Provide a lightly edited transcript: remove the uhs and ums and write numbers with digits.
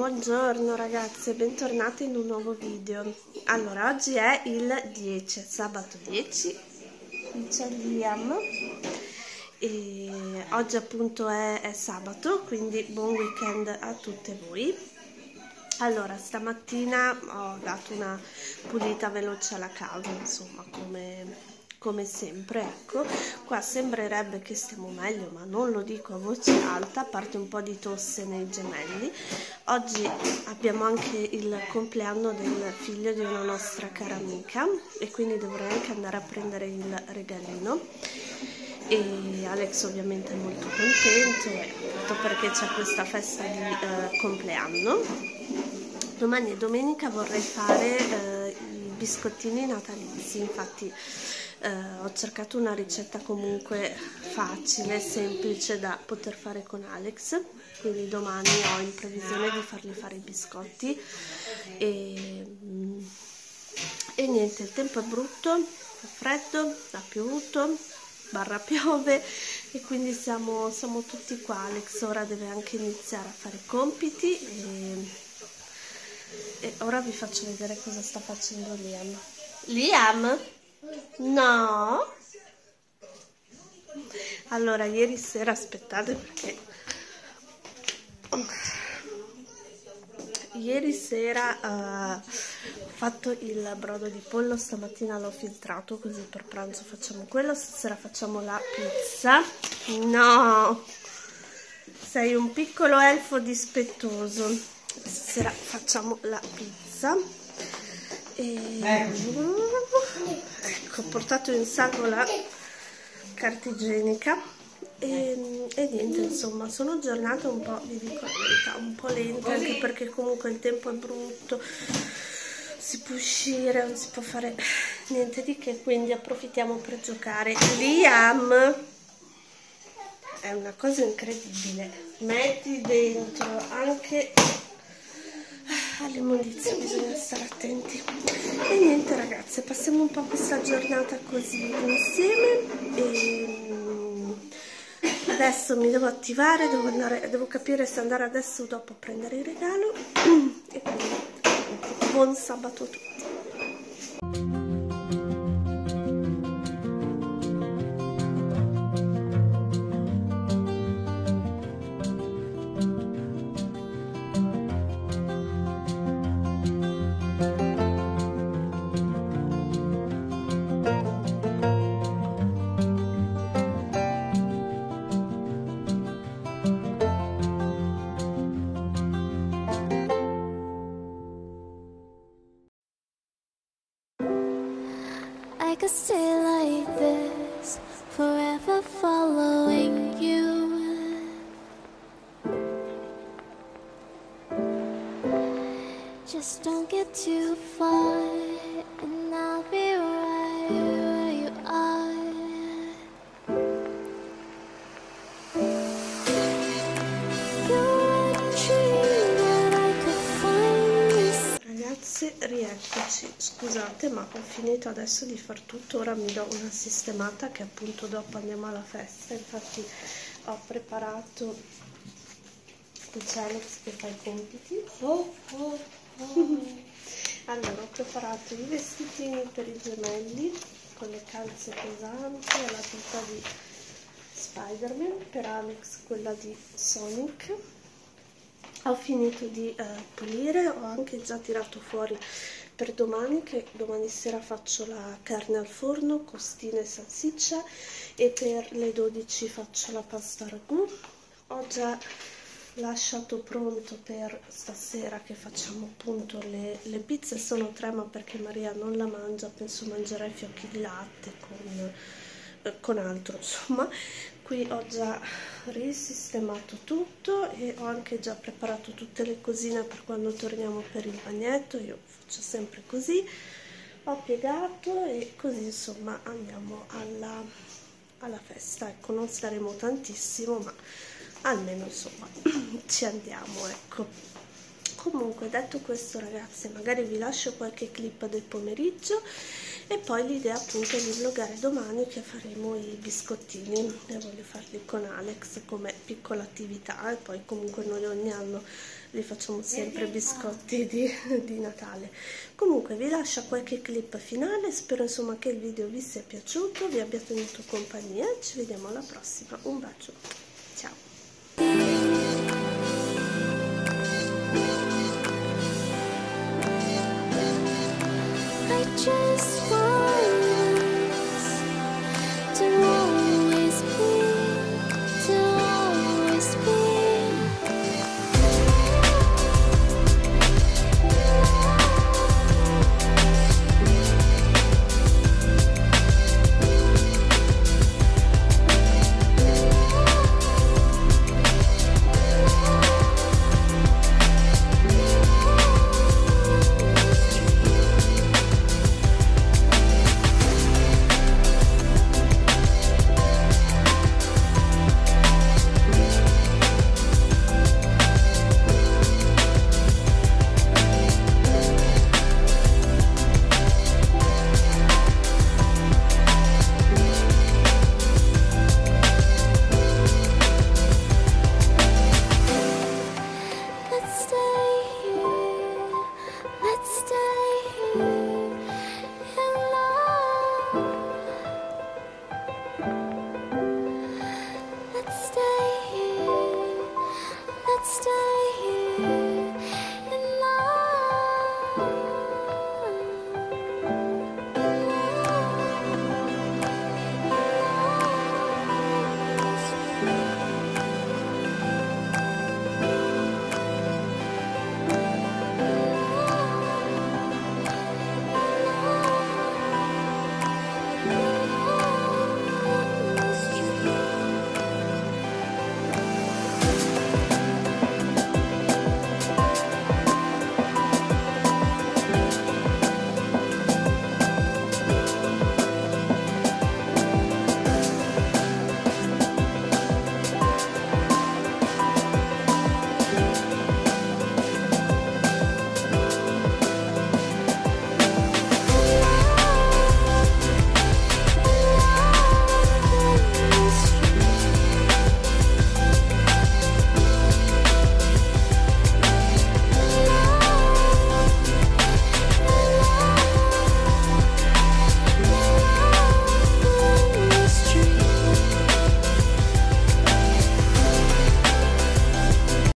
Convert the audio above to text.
Buongiorno ragazze, bentornate in un nuovo video. Allora, oggi è il 10, sabato 10, qui c'è Liam e oggi appunto è sabato, quindi buon weekend a tutte voi. Allora, stamattina ho dato una pulita veloce alla casa, insomma, come sempre, ecco. Qua sembrerebbe che stiamo meglio, ma non lo dico a voce alta, a parte un po' di tosse nei gemelli. Oggi abbiamo anche il compleanno del figlio di una nostra cara amica e quindi dovrei anche andare a prendere il regalino. E Alex ovviamente è molto contento, tutto perché c'è questa festa di compleanno. Domani e domenica vorrei fare i biscottini natalizi, infatti ho cercato una ricetta comunque facile, semplice da poter fare con Alex, quindi domani ho in previsione di fargli fare i biscotti e niente, il tempo è brutto, è freddo, ha piovuto, piove e quindi siamo tutti qua. Alex ora deve anche iniziare a fare i compiti e ora vi faccio vedere cosa sta facendo Liam. Liam? No? Allora, ieri sera, aspettate perché ieri sera ho fatto il brodo di pollo, stamattina l'ho filtrato, così per pranzo facciamo quello, stasera facciamo la pizza. No! Sei un piccolo elfo dispettoso. Stasera facciamo la pizza. Ecco, ho portato in sacco la carta igienica e niente, insomma, sono giornate un po', vi dico la verità, un po' lente, anche perché comunque il tempo è brutto, si può uscire, non si può fare niente di che, quindi approfittiamo per giocare. Liam, è una cosa incredibile, metti dentro anche all'immondizia, bisogna stare attenti. E niente ragazze, passiamo un po' questa giornata così insieme e adesso mi devo attivare, devo capire se andare adesso o dopo a prendere il regalo e quindi buon sabato a tutti. I could stay like this, forever following you. Just don't get too far, and I'll be right where you are. You're a dream that I could find. Ragazzi, rieccoci, scusate ma ho finito adesso di far tutto, ora mi do una sistemata che appunto dopo andiamo alla festa. Infatti ho preparato, qui c'è Alex che fa i compiti. Allora ho preparato i vestitini per i gemelli con le calze pesanti e la tuta di Spider-Man, per Alex quella di Sonic. Ho finito di pulire, ho anche già tirato fuori per domani, che domani sera faccio la carne al forno, costine e salsiccia, e per le 12 faccio la pasta ragù. Ho già lasciato pronto per stasera che facciamo appunto le pizze, sono 3 ma perché Maria non la mangia, penso mangerà i fiocchi di latte con altro, insomma. Qui ho già risistemato tutto e ho anche già preparato tutte le cosine per quando torniamo per il bagnetto, io faccio sempre così, ho piegato e così insomma andiamo alla festa. Ecco, non staremo tantissimo ma almeno insomma ci andiamo, ecco. Comunque detto questo ragazzi, magari vi lascio qualche clip del pomeriggio e poi l'idea appunto è di vloggare domani che faremo i biscottini e voglio farli con Alex come piccola attività, e poi comunque noi ogni anno li facciamo sempre biscotti di Natale. Comunque vi lascio qualche clip finale, spero insomma che il video vi sia piaciuto, vi abbia tenuto compagnia, ci vediamo alla prossima, un bacio, ciao!